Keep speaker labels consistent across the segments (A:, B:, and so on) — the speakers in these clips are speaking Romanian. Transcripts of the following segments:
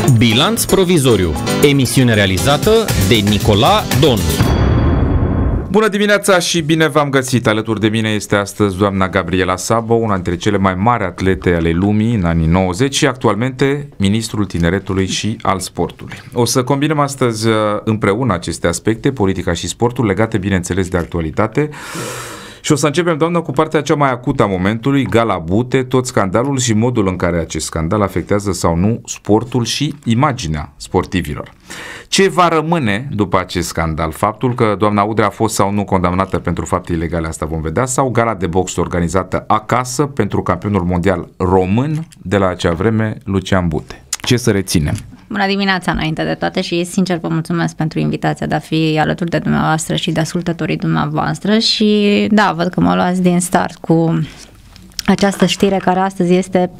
A: Bilanț provizoriu. Emisiune realizată de Nicola Don.
B: Bună dimineața și bine v-am găsit! Alături de mine este astăzi doamna Gabriela Szabo, una dintre cele mai mari atlete ale lumii în anii 90 și actualmente ministrul tineretului și al sportului. O să combinăm astăzi împreună aceste aspecte, politica și sportul, legate bineînțeles de actualitate. Și o să începem, doamnă, cu partea cea mai acută a momentului, Gala Bute, tot scandalul și modul în care acest scandal afectează sau nu sportul și imaginea sportivilor. Ce va rămâne după acest scandal? Faptul că doamna Udrea a fost sau nu condamnată pentru fapte ilegale, asta vom vedea, sau gala de box organizată acasă pentru campionul mondial român de la acea vreme, Lucian Bute? Ce să reținem?
C: Bună dimineața înainte de toate și sincer vă mulțumesc pentru invitația de a fi alături de dumneavoastră și de ascultătorii dumneavoastră și da, văd că mă luați din start cu această știre care astăzi este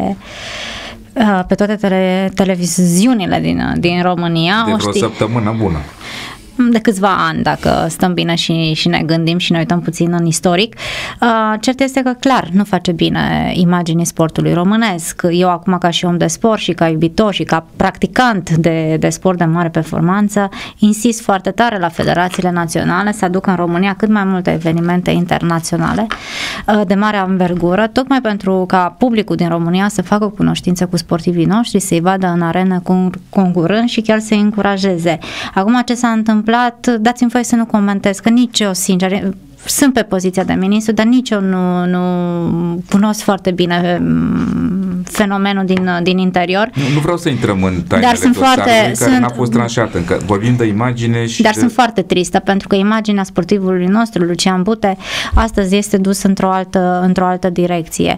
C: pe toate televiziunile din România.
B: De vreo săptămână bună.
C: De câțiva ani, dacă stăm bine și ne gândim și ne uităm puțin în istoric. Cert este că, clar, nu face bine imaginii sportului românesc. Eu acum, ca și om de sport și ca iubitor și ca practicant de sport de mare performanță, insist foarte tare la federațiile naționale să aducă în România cât mai multe evenimente internaționale de mare anvergură, tocmai pentru ca publicul din România să facă cunoștință cu sportivii noștri, să-i vadă în arenă concurând și chiar să-i încurajeze. Acum, ce s-a întâmplat? Dați-mi voie să nu comentez, că nici eu, sincer, sunt pe poziția de ministru, dar nici eu nu cunosc foarte bine fenomenul din interior.
B: Nu vreau să intrăm în tainele dosarului care n-a fost tranșat încă. Vorbim de imagine și
C: dar sunt foarte tristă, pentru că imaginea sportivului nostru, Lucian Bute, astăzi este dus într-o altă direcție.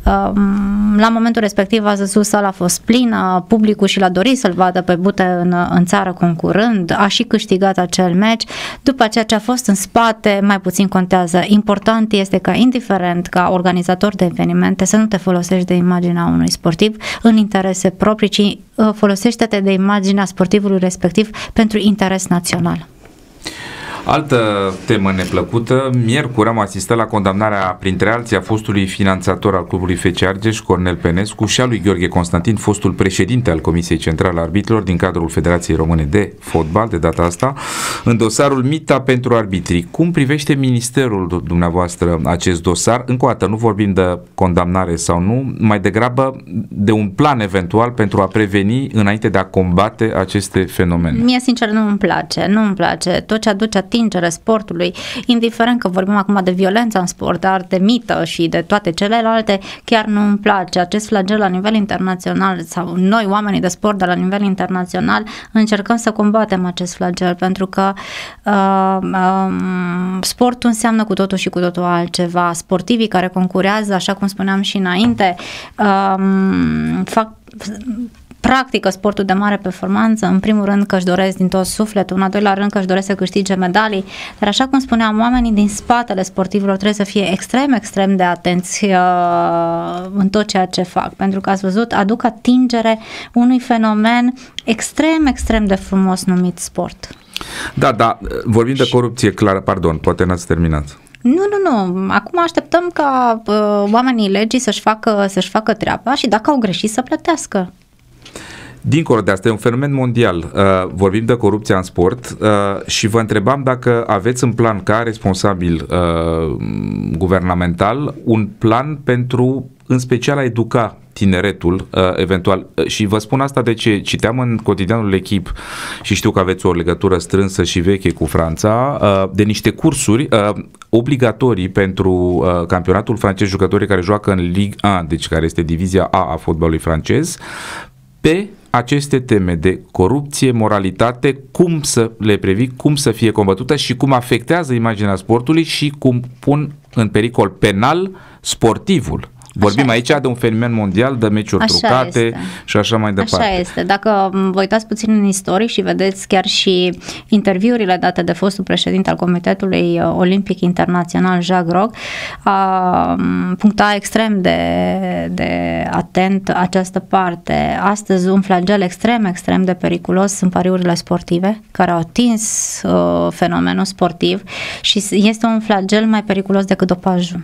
C: La momentul respectiv, ați văzut, sala a fost plină, publicul și l-a dorit să-l vadă pe Bute în țară concurând, a și câștigat acel meci. După ceea ce a fost în spate, mai puțin contează. Important este ca, indiferent ca organizator de evenimente, să nu te folosești de imaginea unui sportiv în interese proprii, ci folosește-te de imaginea sportivului respectiv pentru interes național.
B: Altă temă neplăcută, miercuri am asistat la condamnarea, printre alții, a fostului finanțator al clubului FC Argeș, Cornel Penescu, și a lui Gheorghe Constantin, fostul președinte al Comisiei Centrale a Arbitrilor din cadrul Federației Române de Fotbal, de data asta, în dosarul Mita pentru arbitrii. Cum privește ministerul dumneavoastră acest dosar? Încă o dată, nu vorbim de condamnare sau nu, mai degrabă de un plan eventual pentru a preveni înainte de a combate aceste fenomene.
C: Mie, sincer, nu îmi place tot ce aduce atingere sportului, indiferent că vorbim acum de violență în sport, dar de mită și de toate celelalte, chiar nu îmi place. Acest flagel la nivel internațional, sau noi, oamenii de sport, de la nivel internațional, încercăm să combatem acest flagel, pentru că sportul înseamnă cu totul și cu totul altceva. Sportivii care concurează, așa cum spuneam și înainte, practică sportul de mare performanță, în primul rând că își doresc din tot sufletul, în al doilea rând că își doresc să câștige medalii, dar așa cum spuneam, oamenii din spatele sportivilor trebuie să fie extrem de atenți în tot ceea ce fac, pentru că ați văzut, aduc atingere unui fenomen extrem de frumos numit sport.
B: Da, vorbim de corupție clară, pardon, poate n-ați terminat.
C: Nu. Acum așteptăm ca oamenii legii să-și facă treaba și dacă au greșit să plătească.
B: Dincolo de asta, e un fenomen mondial. Vorbim de corupția în sport și vă întrebam dacă aveți în plan, ca responsabil guvernamental, un plan pentru, în special, a educa tineretul, eventual. Și vă spun asta de ce citeam în cotidianul L'Equipe și știu că aveți o legătură strânsă și veche cu Franța, de niște cursuri obligatorii pentru campionatul francez, jucătorii care joacă în Ligue 1, deci care este divizia A fotbalului francez, pe aceste teme de corupție, moralitate, cum să le previi, cum să fie combătută și cum afectează imaginea sportului și cum pun în pericol penal sportivul. Vorbim aici de un fenomen mondial, de meciuri trucate și așa mai departe.
C: Așa este. Dacă vă uitați puțin în istoric și vedeți chiar și interviurile date de fostul președinte al Comitetului Olimpic Internațional, Jacques Rogge, puncta extrem de atent această parte. Astăzi un flagel extrem de periculos sunt pariurile sportive, care au atins fenomenul sportiv și este un flagel mai periculos decât dopajul.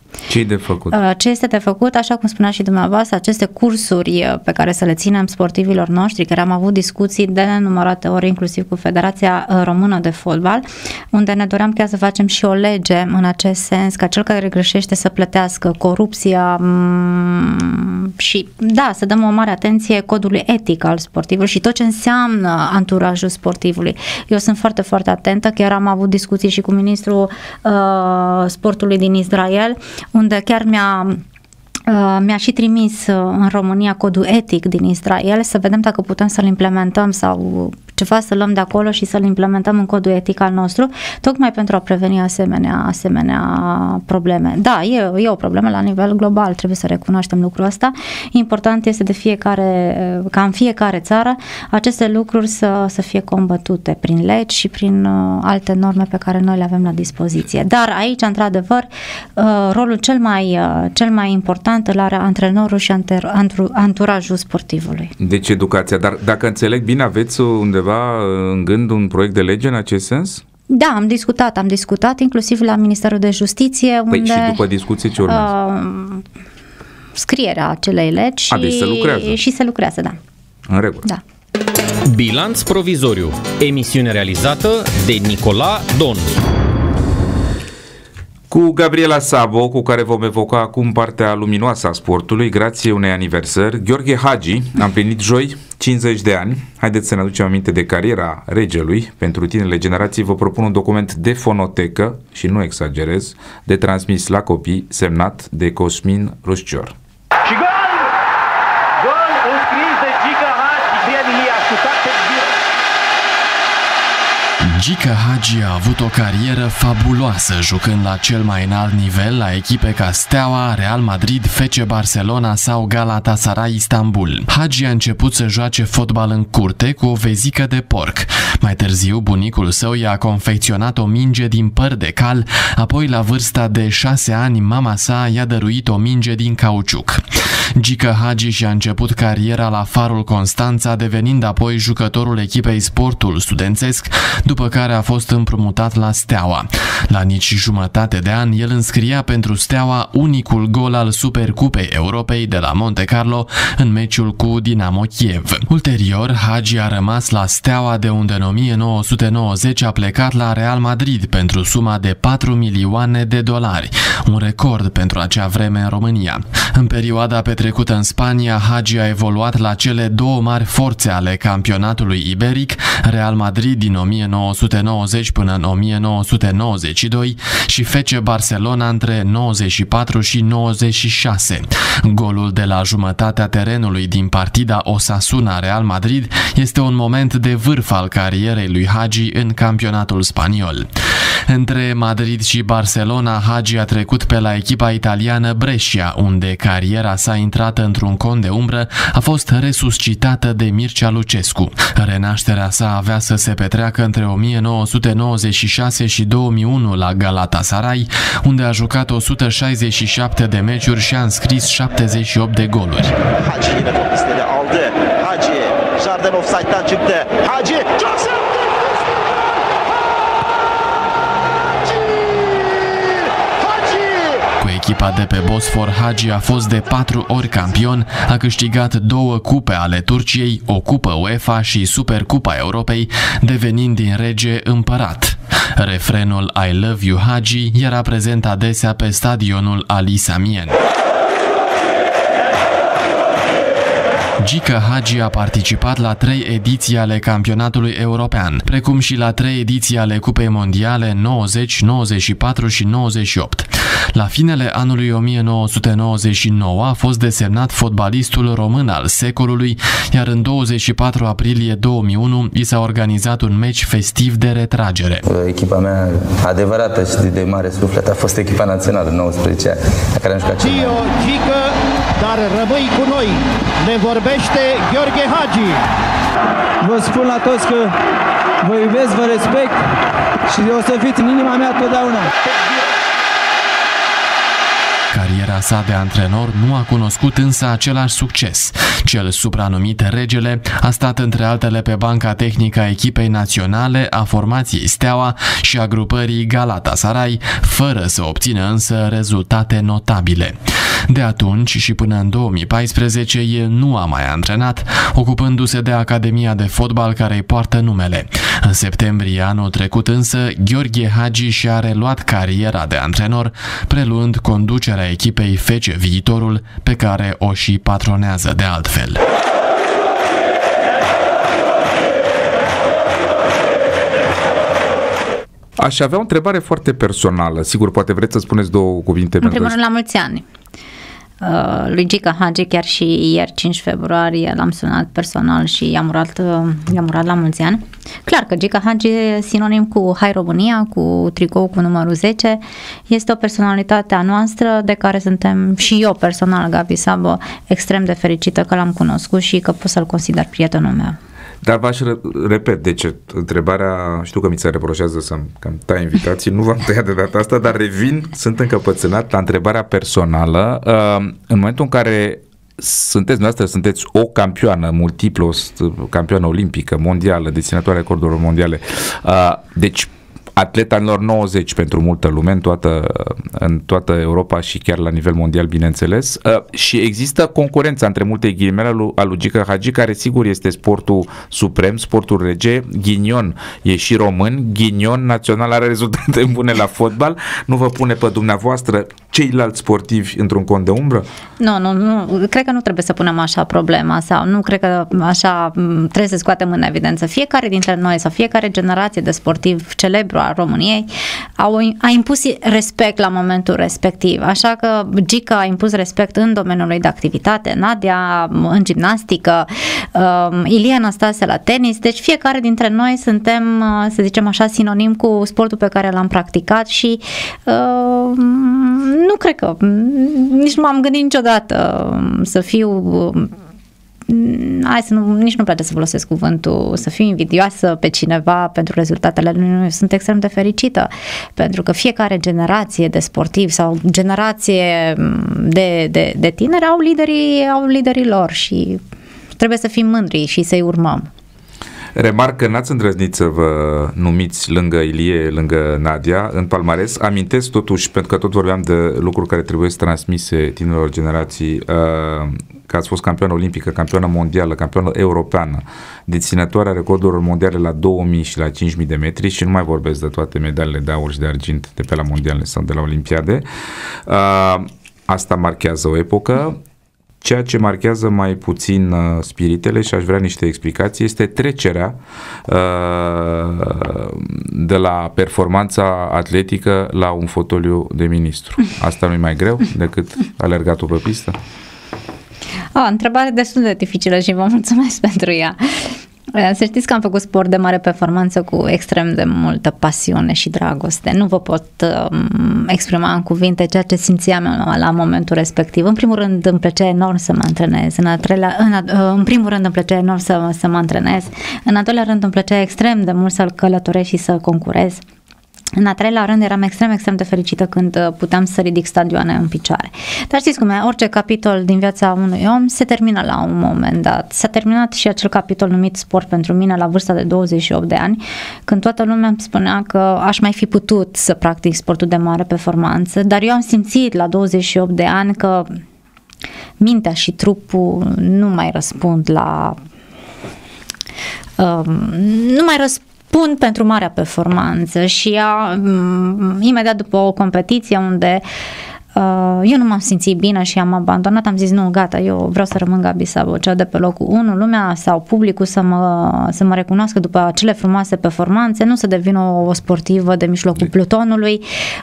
B: Ce-i de făcut?
C: Ce este de făcut, așa cum spunea și dumneavoastră, aceste cursuri pe care să le ținem sportivilor noștri, care am avut discuții de nenumărate ori, inclusiv cu Federația Română de Fotbal, unde ne doream chiar să facem și o lege în acest sens, ca cel care greșește să plătească, corupția și, da, să dăm o mare atenție codului etic al sportivului și tot ce înseamnă anturajul sportivului. Eu sunt foarte, foarte atentă, chiar am avut discuții și cu ministrul sportului din Israel, unde chiar mi-a și trimis în România codul etic din Israel, să vedem dacă putem să-l implementăm sau ceva să luăm de acolo și să-l implementăm în codul etic al nostru, tocmai pentru a preveni asemenea probleme. Da, e o problemă la nivel global, trebuie să recunoaștem lucrul ăsta. Important este ca în fiecare țară aceste lucruri să fie combătute prin legi și prin alte norme pe care noi le avem la dispoziție. Dar aici, într-adevăr, rolul cel mai important îl are antrenorul și anturajul sportivului.
B: Deci educația, dar dacă înțeleg bine, aveți undeva în gând un proiect de lege în acest sens?
C: Da, am discutat inclusiv la Ministerul de Justiție, unde...
B: și după discuție ce urmează?
C: Scrierea acelei legi
B: deci se lucrează.
C: Și se lucrează, da.
B: În regulă.
C: Da.
A: Bilanț provizoriu. Emisiune realizată de Nicola Don.
B: Cu Gabriela Szabo, cu care vom evoca acum partea luminoasă a sportului, grație unei aniversări. Gheorghe Hagi a împlinit joi 50 de ani. Haideți să ne aducem aminte de cariera regelui. Pentru tinerele generații vă propun un document de fonotecă, și nu exagerez, de transmis la copii, semnat de Cosmin Ruscior.
D: Și gol! Gol înscris de Gica Hagi. Prietenii i-a așteptat pe
E: Gica Hagi a avut o carieră fabuloasă, jucând la cel mai înalt nivel la echipe ca Steaua, Real Madrid, FC Barcelona sau Galatasaray Istanbul. Hagi a început să joace fotbal în curte cu o vezică de porc. Mai târziu, bunicul său i-a confecționat o minge din păr de cal, apoi la vârsta de 6 ani mama sa i-a dăruit o minge din cauciuc. Gica Hagi și-a început cariera la Farul Constanța, devenind apoi jucătorul echipei Sportul Studențesc, după care a fost împrumutat la Steaua. La nici jumătate de an, el înscria pentru Steaua unicul gol al Supercupei Europei de la Monte Carlo în meciul cu Dinamo Kiev. Ulterior, Hagi a rămas la Steaua, de unde în 1990 a plecat la Real Madrid pentru suma de 4 milioane de dolari, un record pentru acea vreme în România. În perioada petrecută în Spania, Hagi a evoluat la cele două mari forțe ale campionatului iberic, Real Madrid din 1990 până în 1992 și FC Barcelona între 94 și 96. Golul de la jumătatea terenului din partida Osasuna-Real Madrid este un moment de vârf al carierei lui Hagi în campionatul spaniol. Între Madrid și Barcelona, Hagi a trecut pe la echipa italiană Brescia, unde cariera sa intrată într-un con de umbră a fost resuscitată de Mircea Lucescu. Renașterea sa avea să se petreacă între 1996 și 2001 la Galatasaray, unde a jucat 167 de meciuri și a înscris 78 de goluri.
D: Hagi yine top istedi, aldı. Hagi, Jardim offside'dan çıktı. Hagi, çok sert!
E: Cu echipa de pe Bosfor, Hagi a fost de 4 ori campion, a câștigat 2 cupe ale Turciei, o cupă UEFA și Supercupa Europei, devenind din rege împărat. Refrenul I Love You Hagi era prezent adesea pe stadionul Ali Samien. Gica Hagi a participat la 3 ediții ale campionatului european, precum și la 3 ediții ale Cupei Mondiale 90, 94 și 98. La finele anului 1999 a fost desemnat fotbalistul român al secolului, iar în 24 aprilie 2001 i s-a organizat un meci festiv de retragere.
F: Echipa mea adevărată și de mare suflet a fost echipa națională, 19 ani, la care am jucat cel mai mult.
G: Gică, dar rămâi cu noi. Ne vorbește Gheorghe Hagi.
H: Vă spun la toți că vă iubesc, vă respect și o să fiți în inima mea totdeauna.
E: cariera sa de antrenor nu a cunoscut însă același succes. Cel supranumit Regele a stat între altele pe banca tehnică a echipei naționale, a formației Steaua și a grupării Galatasaray, fără să obțină însă rezultate notabile. De atunci și până în 2014 el nu a mai antrenat, ocupându-se de Academia de Fotbal care îi poartă numele. În septembrie anul trecut însă, Gheorghe Hagi și-a reluat cariera de antrenor, preluând conducerea echipei FC Viitorul, pe care o și patronează de altfel.
B: Aș avea o întrebare foarte personală. Sigur, poate vreți să spuneți două cuvinte.
C: În primul rând, la mulți ani. Lui Gica Hagi, chiar și ieri, 5 februarie, l-am sunat personal și i-am urat la mulți ani. Clar că Gica Hagi e sinonim cu Hai România, cu tricou cu numărul 10. Este o personalitate a noastră de care suntem și eu personal, Gabi Sabo, extrem de fericită că l-am cunoscut și că pot să-l consider prietenul meu.
B: Dar v-aș repet, deci întrebarea, știu că mi se reproșează să-mi tai invitații, nu v-am tăiat de data asta, dar revin, sunt încăpățânat la întrebarea personală. În momentul în care sunteți o campioană multiplă, o campioană olimpică, mondială, deținătoare recordurilor mondiale, deci atleta anilor 90 pentru multă lume în toată Europa și chiar la nivel mondial, bineînțeles, și există concurența între multe ghilimele a lui Gica Hagi, care sigur este sportul suprem, sportul rege, ghinion e și român, ghinion național, are rezultate bune la fotbal, nu vă pune pe dumneavoastră ceilalți sportivi într-un cont de umbră?
C: Nu, cred că nu trebuie să punem așa problema sau nu cred că așa trebuie să scoatem în evidență. Fiecare dintre noi sau fiecare generație de sportiv celebru a României a impus respect la momentul respectiv. Așa că Gica a impus respect în domeniul lui de activitate, Nadia în gimnastică, Ilie Năstase la tenis, deci fiecare dintre noi suntem, să zicem așa, sinonim cu sportul pe care l-am practicat și nu cred că, nici nu m-am gândit niciodată să fiu nici nu-mi place să folosesc cuvântul, să fiu invidioasă pe cineva pentru rezultatele lui. Eu sunt extrem de fericită pentru că fiecare generație de sportivi sau generație de tineri au liderii lor și trebuie să fim mândri și să-i urmăm.
B: Remarc că n-ați îndrăznit să vă numiți lângă Ilie, lângă Nadia în palmares. Amintesc totuși, pentru că tot vorbeam de lucruri care trebuie să transmise tinerilor generații, că ați fost campioană olimpică, campioană mondială, campioană europeană, deținătoarea recordurilor mondiale la 2000 și la 5000 de metri și nu mai vorbesc de toate medalele de aur și de argint de pe la mondiale sau de la olimpiade. Asta marchează o epocă. Ceea ce marchează mai puțin spiritele și aș vrea niște explicații este trecerea de la performanța atletică la un fotoliu de ministru. Asta nu e mai greu decât alergatul pe pistă?
C: Întrebare destul de dificilă și vă mulțumesc pentru ea. Să știți că am făcut sport de mare performanță cu extrem de multă pasiune și dragoste. Nu vă pot exprima în cuvinte ceea ce simțeam la momentul respectiv. În primul rând îmi plăcea enorm să mă antrenez. În primul rând îmi plăcea enorm să mă antrenez. În al doilea rând îmi plăcea extrem de mult să călătoresc și să concurez. În a treilea rând eram extrem de fericită când puteam să ridic stadioane în picioare. Dar știți cum e, orice capitol din viața unui om se termină la un moment dat. S-a terminat și acel capitol numit sport pentru mine la vârsta de 28 de ani, când toată lumea îmi spunea că aș mai fi putut să practic sportul de mare performanță, dar eu am simțit la 28 de ani că mintea și trupul nu mai răspund pun pentru marea performanță și imediat după o competiție unde eu nu m-am simțit bine și am abandonat, am zis nu, gata, eu vreau să rămân Gabi Sabo, cea de pe locul 1, lumea sau publicul să mă recunoască după acele frumoase performanțe, nu să devin o sportivă de mijlocul plutonului.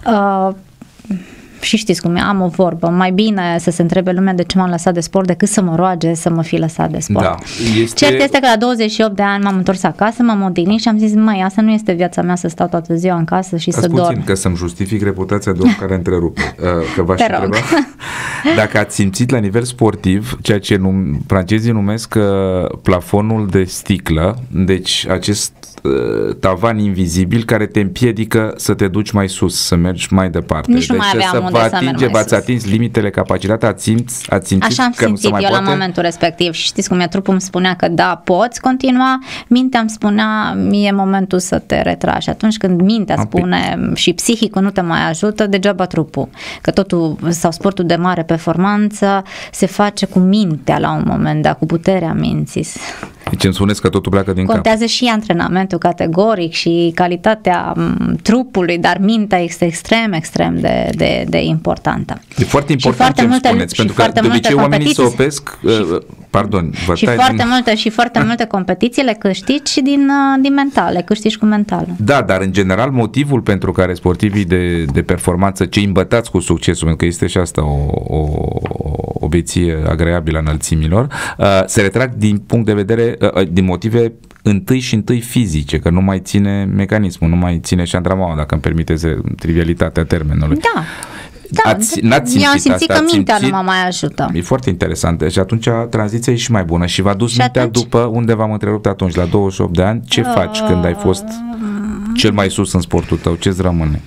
C: Și știți cum e, am o vorbă, mai bine să se întrebe lumea de ce m-am lăsat de sport decât să mă roage să mă fi lăsat de sport.
B: Da,
C: Cert este că la 28 de ani m-am întors acasă, m-am odihnit și am zis, măi, asta nu este viața mea să stau toată ziua în casă și să dorm.
B: Puțin, că să-mi justific reputația de om care întrerupe. Că v-aș întreba dacă ați simțit la nivel sportiv ceea ce francezii numesc plafonul de sticlă, deci acest tavan invizibil care te împiedică să te duci mai sus, să mergi mai departe.
C: Nici nu mai aveam unde să merg mai
B: v-ați
C: sus.
B: atins limitele, capacitatea, ați simțit
C: Așa am
B: că nu se
C: simțit
B: mai
C: eu
B: poate?
C: la momentul respectiv și știți cum e, trupul îmi spunea că da, poți continua, mintea îmi spunea e momentul să te retragi. Atunci când mintea spune și psihicul nu te mai ajută, degeaba trupul. Că totul sau sportul de mare performanță se face cu mintea la un moment dat, cu puterea minții.
B: Deci îmi spuneți că totul pleacă din cap.
C: Contează și antrenamentul categoric și calitatea trupului, dar mintea este extrem de importantă.
B: E foarte important ce îmi spuneți, pentru că de obicei oamenii se opesc, pardon, vă tai
C: și foarte multe competiții le câștigi și din mental, le câștigi cu mentalul.
B: Da, dar în general motivul pentru care sportivii de performanță, cei îmbătați cu succesul, pentru că este și asta o obiție agreabilă a înălțimilor, se retrag din punct de vedere, din motive întâi fizice, că nu mai ține mecanismul, nu mai ține și antrenamentul, dacă îmi permiteți trivialitatea termenului.
C: Da.
B: N-ați
C: eu am simțit
B: asta,
C: că mintea nu mă mai ajută.
B: E foarte interesant. Și atunci tranziția e și mai bună. Și v-a dus
C: și
B: mintea
C: atunci...
B: după unde v-am întrerupt atunci, la 28 de ani. Ce faci când ai fost cel mai sus în sportul tău? Ce-ți rămâne?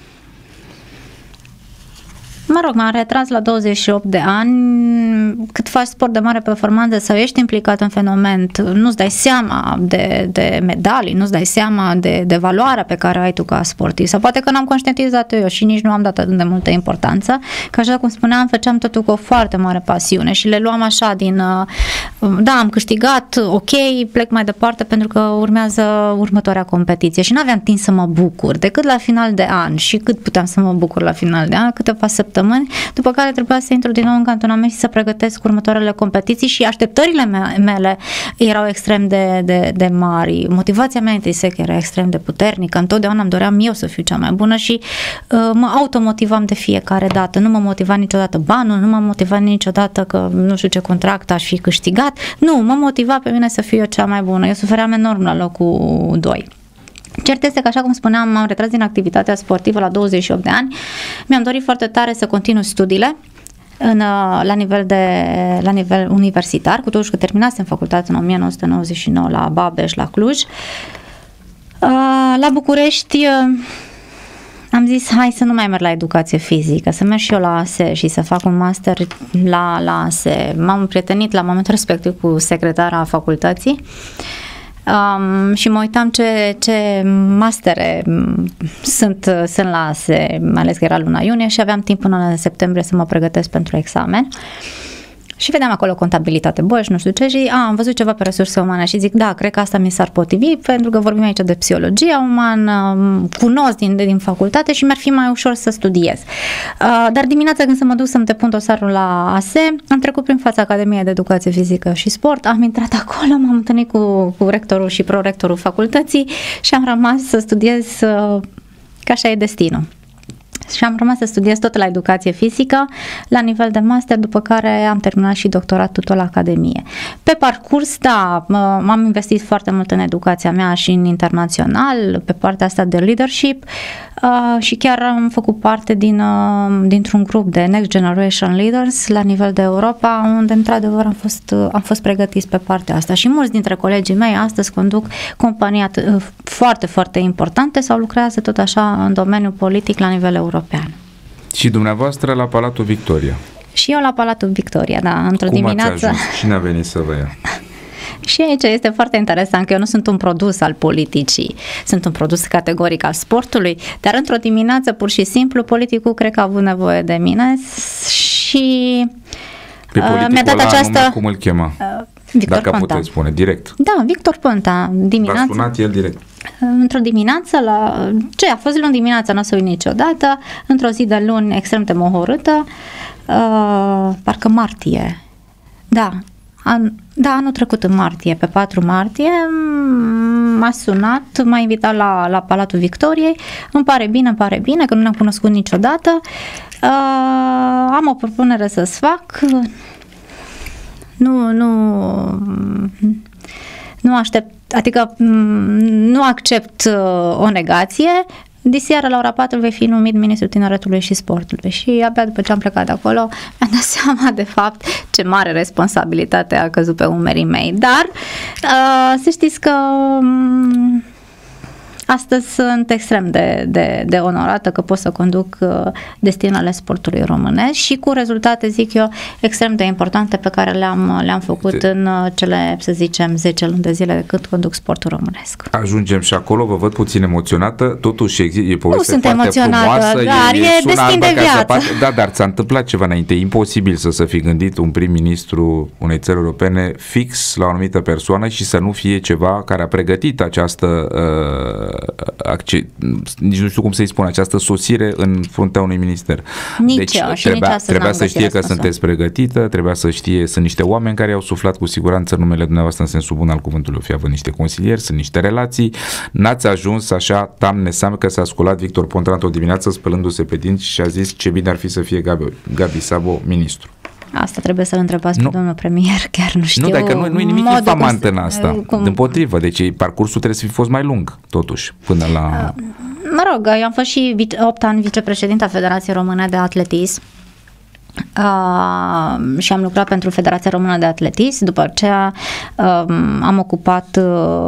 C: Mă rog, m-am retras la 28 de ani. Cât faci sport de mare performanță sau ești implicat în fenomen, nu-ți dai seama de medalii, nu-ți dai seama de valoarea pe care o ai tu ca sportiv. Sau poate că n-am conștientizat eu și nici nu am dat atât de multă importanță, că așa cum spuneam, făceam totul cu o foarte mare pasiune și le luam așa din, da, am câștigat, ok, plec mai departe pentru că urmează următoarea competiție și n-aveam timp să mă bucur decât la final de an. Și cât puteam să mă bucur la final de an? Câteva săptămâni, după care trebuia să intru din nou în cantonament și să pregătesc următoarele competiții și așteptările mele erau extrem de mari. Motivația mea intrinsecă era extrem de puternică. Întotdeauna îmi doream eu să fiu cea mai bună și mă automotivam de fiecare dată. Nu mă motiva niciodată banul, nu m-a motivat niciodată că nu știu ce contract aș fi câștigat. Nu, mă motiva pe mine să fiu eu cea mai bună. Eu sufeream enorm la locul 2. Cert este că, așa cum spuneam, m-am retras din activitatea sportivă la 28 de ani. Mi-am dorit foarte tare să continui studiile la nivel universitar, cu totul că terminasem facultatea în 1999 la Babeș, la Cluj. La București am zis, hai să nu mai merg la educație fizică, să merg și eu la ASE și să fac un master la ASE. M-am prietenit la momentul respectiv cu secretara facultății. Și mă uitam ce mastere sunt la ASE, mai ales că era luna iunie și aveam timp până în septembrie să mă pregătesc pentru examen. Și vedeam acolo contabilitate, și nu știu ce, și am văzut ceva pe resurse umane și zic, da, cred că asta mi s-ar potrivi, pentru că vorbim aici de psihologia umană, cunosc din facultate și mi-ar fi mai ușor să studiez. Dar dimineața când să mă duc să-mi depun dosarul la ASE, am trecut prin fața Academiei de Educație Fizică și Sport, am intrat acolo, m-am întâlnit cu rectorul și prorectorul facultății și am rămas să studiez, că așa e destinul. Și am rămas să studiez tot la educație fizică, la nivel de master, după care am terminat și doctoratul tot la Academie. Pe parcurs, da, m-am investit foarte mult în educația mea și în internațional, pe partea asta de leadership și chiar am făcut parte dintr-un grup de Next Generation Leaders la nivel de Europa, unde într-adevăr am fost pregătiți pe partea asta și mulți dintre colegii mei astăzi conduc companii foarte, foarte importante sau lucrează tot așa în domeniul politic la nivel european.
B: Și dumneavoastră la Palatul Victoria.
C: Și eu la Palatul Victoria, da, într-o dimineață.
B: Cum ați ajuns? Cine a venit să vă ia?
C: Și aici este foarte interesant că eu nu sunt un produs al politicii, sunt un produs categoric al sportului, dar într-o dimineață, pur și simplu, politicul cred că a avut nevoie de mine și mi-a dat această...
B: Cum îl chema?
C: Victor
B: Dacă
C: Ponta.
B: puteți spune, direct.
C: Da, Victor Ponta, dimineața.
B: V-a sunat el direct.
C: Într-o dimineață, a fost luni dimineața, nu o să uit niciodată, într-o zi de luni extrem de mohorâtă, parcă martie, anul trecut în martie, pe 4 martie, m-a sunat, m-a invitat la Palatul Victoriei, îmi pare bine că nu ne-am cunoscut niciodată, am o propunere să-ți fac, nu aștept, adică nu accept o negație. Diseară la ora 4 vei fi numit ministrul tineretului și sportului și abia după ce am plecat de acolo mi-am dat seama de fapt ce mare responsabilitate a căzut pe umerii mei, dar să știți că astăzi sunt extrem de onorată că pot să conduc destinele sportului românesc și cu rezultate, zic eu, extrem de importante pe care le-am făcut în cele, să zicem, 10 luni de zile de când conduc sportul românesc.
B: Ajungem și acolo, vă văd puțin emoționată, totuși e poveste
C: nu sunt
B: foarte frumoasă,
C: dar e destin de viață.
B: Da, dar ți-a întâmplat ceva înainte, e imposibil să fi gândit un prim-ministru unei țări europene fix la o anumită persoană și să nu fie ceva care a pregătit această nici nu știu cum să-i spun, această sosire în fruntea unui minister. Deci trebuia să știe că sunteți pregătită, trebuia să știe, sunt niște oameni care au suflat cu siguranță numele dumneavoastră în sensul bun al cuvântului, fi având niște consilieri, sunt niște relații, n-ați ajuns așa tamnesam că s-a sculat Victor Ponta într-o dimineață spălându-se pe dinți și a zis ce bine ar fi să fie Gabi Sabo ministru.
C: Asta trebuie să-l întrebați pe domnul premier, chiar nu știu.
B: Nu, dacă nu e nimic infamant în asta, împotrivă, deci parcursul trebuie să fi fost mai lung, totuși, până la...
C: Mă rog, eu am fost și 8 ani vicepreședinta Federației Române de Atletism și am lucrat pentru Federația Română de Atletism, după aceea am ocupat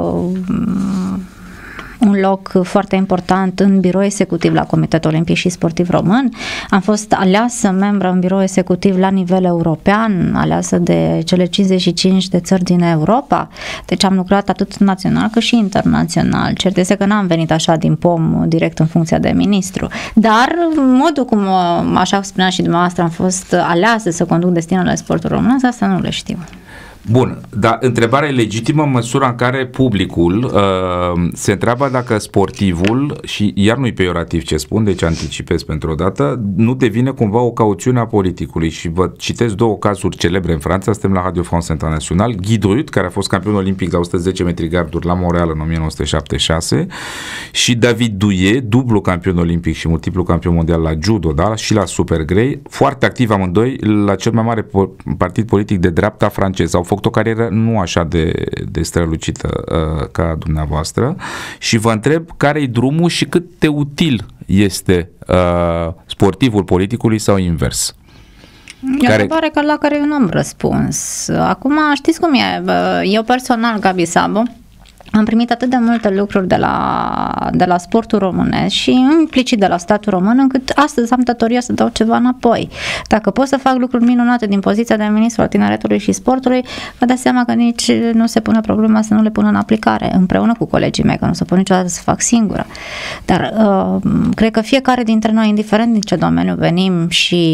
C: un loc foarte important în birou executiv la Comitetul Olimpic și Sportiv Român. Am fost aleasă membră în birou executiv la nivel european, aleasă de cele 55 de țări din Europa. Deci am lucrat atât național cât și internațional. Cert este că n-am venit așa din pom direct în funcția de ministru. Dar modul cum, așa spunea și dumneavoastră, am fost aleasă să conduc destinele sportului românesc, asta nu le știu.
B: Bun, dar întrebarea e legitimă în măsura în care publicul se întreabă dacă sportivul, și iar nu-i peiorativ ce spun, deci anticipez pentru o dată, nu devine cumva o cauțiune a politicului. Și vă citesc 2 cazuri celebre în Franța, suntem la Radio France International, Guy Drut, care a fost campion olimpic la 110 metri garduri la Montreal în 1976, și David Douillet, dublu campion olimpic și multiplu campion mondial la judo, da, și la super grey, foarte activ amândoi la cel mai mare partid politic de dreapta francez. Au făcut o carieră nu așa de strălucită ca dumneavoastră și vă întreb care-i drumul și cât de util este sportivul politicului sau invers.
C: E o întrebare la care eu nu am răspuns. Acum știți cum e, eu personal, Gabi Sabo, am primit atât de multe lucruri de la sportul românesc și implicit de la statul român, încât astăzi am datoria să dau ceva înapoi. Dacă pot să fac lucruri minunate din poziția de ministru al tineretului și sportului, vă dați seama că nici nu se pune problema să nu le pun în aplicare, împreună cu colegii mei, că nu se pot niciodată să fac singură. Dar cred că fiecare dintre noi, indiferent din ce domeniu venim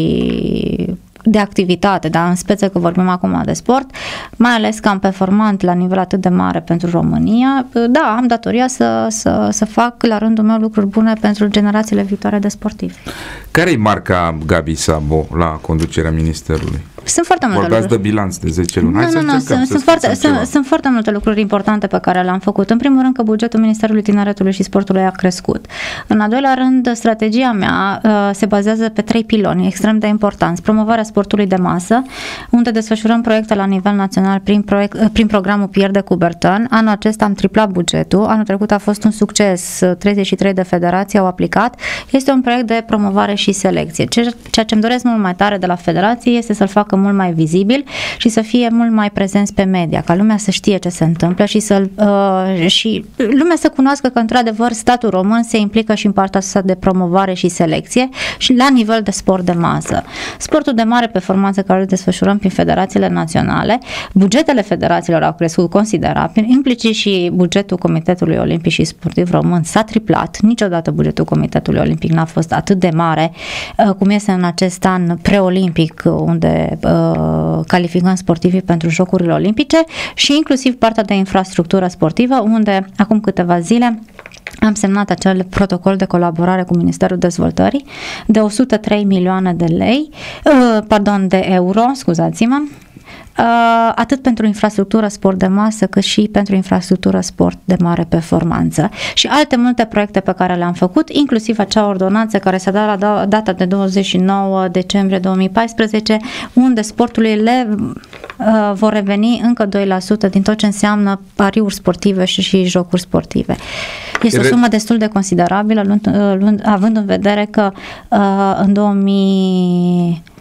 C: și de activitate, dar în speță că vorbim acum de sport, mai ales că am performant la nivel atât de mare pentru România, da, am datoria să fac la rândul meu lucruri bune pentru generațiile viitoare de sportivi.
B: Care-i marca Gabi Sabo la conducerea ministerului?
C: Sunt foarte multe
B: lucruri. Vorbeați
C: de
B: bilanț de 10 luni.
C: Sunt foarte multe lucruri importante pe care le-am făcut. În primul rând că bugetul Ministerului Tineretului și Sportului a crescut. În al doilea rând, strategia mea se bazează pe 3 piloni extrem de importanți. Promovarea sportului de masă, unde desfășurăm proiecte la nivel național prin programul Pierre de Coubertin. Anul acesta am triplat bugetul. Anul trecut a fost un succes. 33 de federații au aplicat. Este un proiect de promovare și selecție. Ceea ce îmi doresc mult mai tare de la federație este să-l facă mult mai vizibil și să fie mult mai prezenți pe media, ca lumea să știe ce se întâmplă și și lumea să cunoască că într-adevăr statul român se implică și în partea asta de promovare și selecție și la nivel de sport de masă. Sportul de mare performanță care îl desfășurăm prin federațiile naționale, bugetele federațiilor au crescut considerabil, implicit și bugetul Comitetului Olimpic și Sportiv Român s-a triplat. Niciodată bugetul Comitetului Olimpic n-a fost atât de mare cum este în acest an preolimpic, unde calificăm sportivii pentru Jocurile Olimpice și inclusiv partea de infrastructură sportivă, unde acum câteva zile am semnat acel protocol de colaborare cu Ministerul Dezvoltării de 103 milioane de euro, scuzați-mă, atât pentru infrastructură sport de masă, cât și pentru infrastructură sport de mare performanță și alte multe proiecte pe care le-am făcut, inclusiv acea ordonanță care s-a dat la data de 29 decembrie 2014, unde sportului le vor reveni încă 2% din tot ce înseamnă pariuri sportive și jocuri sportive. Este o sumă destul de considerabilă, având în vedere că în 2000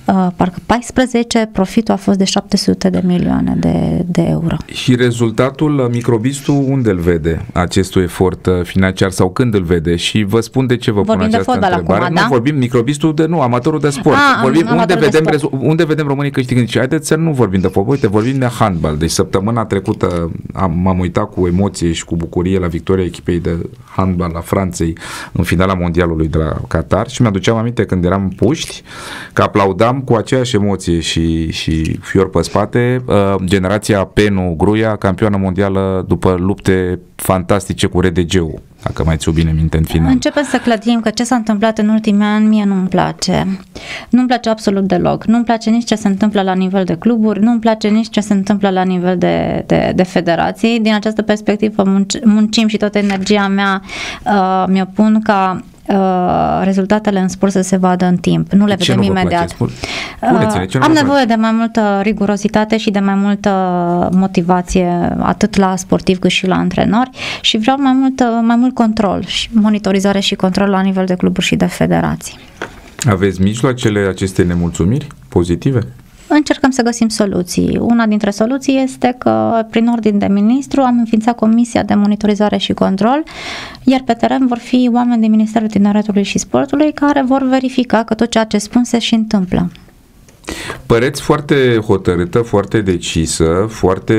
C: parcă 14, profitul a fost de 700 de milioane de euro.
B: Și rezultatul, microbistul unde îl vede acestui efort financiar sau când îl vede? Și vă spun de ce vă pun această întrebare.
C: Acum,
B: nu
C: da?
B: vorbim microbistul amatorul de sport. Vorbim unde vedem românii câștigând. Și haideți să nu vorbim de fotbal, uite, vorbim de handbal. Deci săptămâna trecută m-am uitat cu emoție și cu bucurie la victoria echipei de handbal a Franței în finala mondialului de la Qatar și mi-aduceam aminte când eram puști că aplaudam cu aceeași emoție și fior pe spate generația Penu Gruia, campioană mondială după lupte fantastice cu RDG-ul, dacă mai ți-o bine minte în final.
C: Începem să clădim că ce s-a întâmplat în ultimii ani mie nu-mi place. Nu-mi place absolut deloc. Nu-mi place nici ce se întâmplă la nivel de cluburi, nu-mi place nici ce se întâmplă la nivel de federații. Din această perspectivă muncim și toată energia mea mi-o pun ca rezultatele în sport să se vadă în timp. Nu le vedem imediat. Am nevoie de mai multă rigurozitate și de mai multă motivație atât la sportiv cât și la antrenori și vreau mai mult control și monitorizare și control la nivel de cluburi și de federații.
B: Aveți mijloacele acestei nemulțumiri pozitive?
C: Încercăm să găsim soluții. Una dintre soluții este că prin ordin de ministru am înființat Comisia de Monitorizare și Control, iar pe teren vor fi oameni din Ministerul Tineretului și Sportului care vor verifica că tot ceea ce spun se și întâmplă.
B: Păreți foarte hotărâtă, foarte decisă, foarte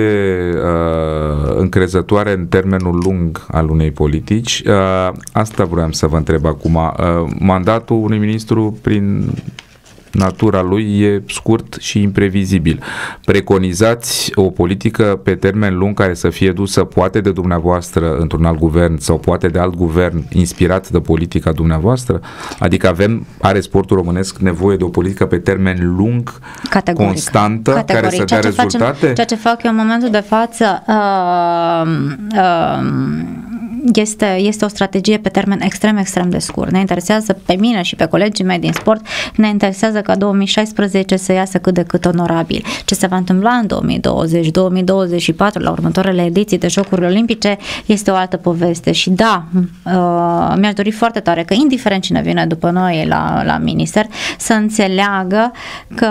B: încrezătoare în termenul lung al unei politici. Asta vreau să vă întreb acum. Mandatul unui ministru prin natura lui e scurt și imprevizibil. Preconizați o politică pe termen lung care să fie dusă poate de dumneavoastră într-un alt guvern sau poate de alt guvern inspirat de politica dumneavoastră? Adică are sportul românesc nevoie de o politică pe termen lung, constantă, care să dea rezultate?
C: Ceea ce fac eu în momentul de față este o strategie pe termen extrem de scurt. Ne interesează pe mine și pe colegii mei din sport, ne interesează ca 2016 să iasă cât de cât onorabil. Ce se va întâmpla în 2020, 2024, la următoarele ediții de Jocuri Olimpice, este o altă poveste. Și da, mi-aș dori foarte tare că indiferent cine vine după noi la minister, să înțeleagă că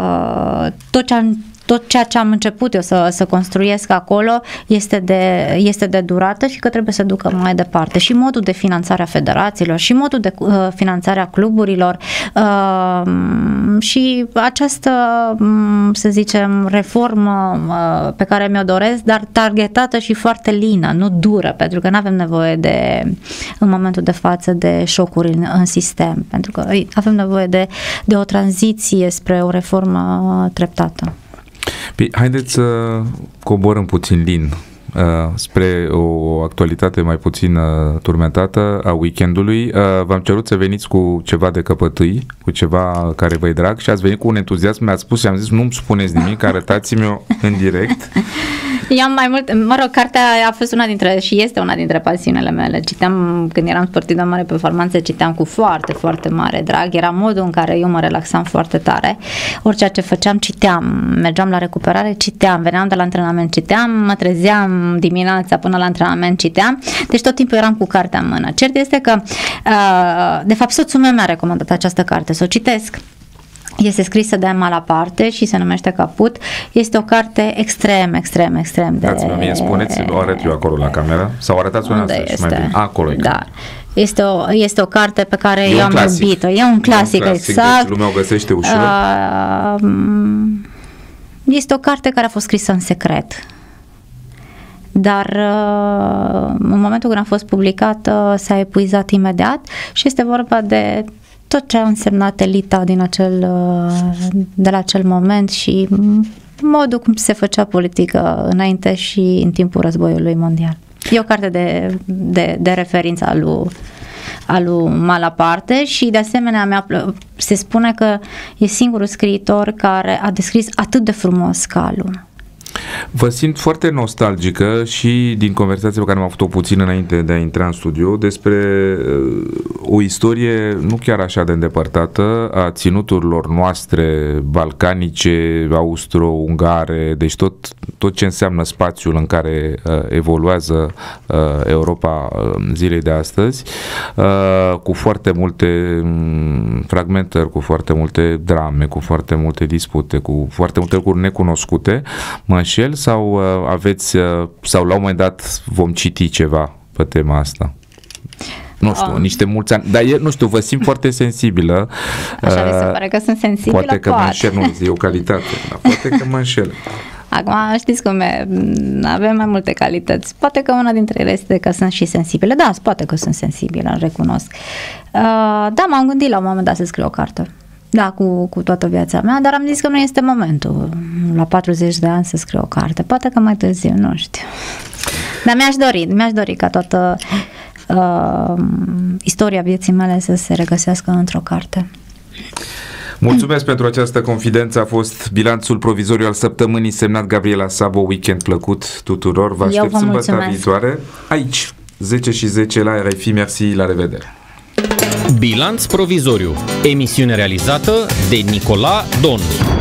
C: tot ceea ce am început eu să construiesc acolo este de durată și că trebuie să ducă mai departe. Și modul de finanțare a federațiilor, și modul de finanțare a cluburilor și această, să zicem, reformă pe care mi-o doresc, dar targetată și foarte lină, nu dură, pentru că nu avem nevoie în momentul de față de șocuri în sistem, pentru că avem nevoie de o tranziție spre o reformă treptată.
B: Haideți să coborâm puțin lin spre o actualitate mai puțin turmentată a weekendului. V-am cerut să veniți cu ceva de căpătâi, cu ceva care vă-i drag și ați venit cu un entuziasm, mi-ați spus și am zis nu-mi spuneți nimic, arătați-mi-o în direct.
C: Eu am mai mult, cartea a fost și este una dintre pasiunile mele. Citeam, când eram sportiv de mare performanță, citeam cu foarte, foarte mare drag. Era modul în care eu mă relaxam foarte tare. Orice ce făceam, citeam. Mergeam la recuperare, citeam. Veneam de la antrenament, citeam. Mă trezeam dimineața până la antrenament, citeam. Deci tot timpul eram cu cartea în mână. Cert este că, de fapt, soțul meu mi-a recomandat această carte, să o citesc. Este scrisă de Malaparte și se numește Caput. Este o carte extrem de...
B: Dați-mă mie, spuneți, o arăt eu acolo la cameră sau arătați-o în asta și mai bine. Acolo e.
C: Da. Este o carte pe care eu am iubit-o. E un clasic, exact.
B: Deci lumea o găsește ușor.
C: Este o carte care a fost scrisă în secret. Dar în momentul când a fost publicată s-a epuizat imediat și este vorba de tot ce a însemnat elita de la acel moment și modul cum se făcea politică înainte și în timpul războiului mondial. E o carte de referință a lui Malaparte și de asemenea se spune că e singurul scriitor care a descris atât de frumos calul.
B: Vă simt foarte nostalgică și din conversația pe care am avut-o puțin înainte de a intra în studio despre o istorie nu chiar așa de îndepărtată a ținuturilor noastre balcanice, austro-ungare, deci tot ce înseamnă spațiul în care evoluează Europa zilei de astăzi, cu foarte multe fragmentări, cu foarte multe drame, cu foarte multe dispute, cu foarte multe lucruri necunoscute. Mă înșel sau sau la un moment dat vom citi ceva pe tema asta? Nu știu, niște mulți ani, dar nu știu, vă simt foarte sensibilă.
C: Așa mi se pare că sunt sensibilă,
B: poate că mă înșel, nu, e o calitate, dar poate că mă înșel. Acum
C: știți cum e, avem mai multe calități. Poate că una dintre ele este că sunt și sensibile. Da, poate că sunt sensibilă, recunosc. Da, m-am gândit la un moment dat să scriu o carte. Da, cu toată viața mea, dar am zis că nu este momentul la 40 de ani să scriu o carte. Poate că mai târziu, nu știu. Dar mi-aș dori ca toată istoria vieții mele să se regăsească într-o carte.
B: Mulțumesc pentru această confidență. A fost bilanțul provizoriu al săptămânii semnat Gabriela Szabo. Weekend plăcut tuturor. Vă aștept sâmbătă viitoare aici, 10:10 la RFI. Mersi, la revedere.
A: Bilanț provizoriu. Emisiune realizată de Nicola Don.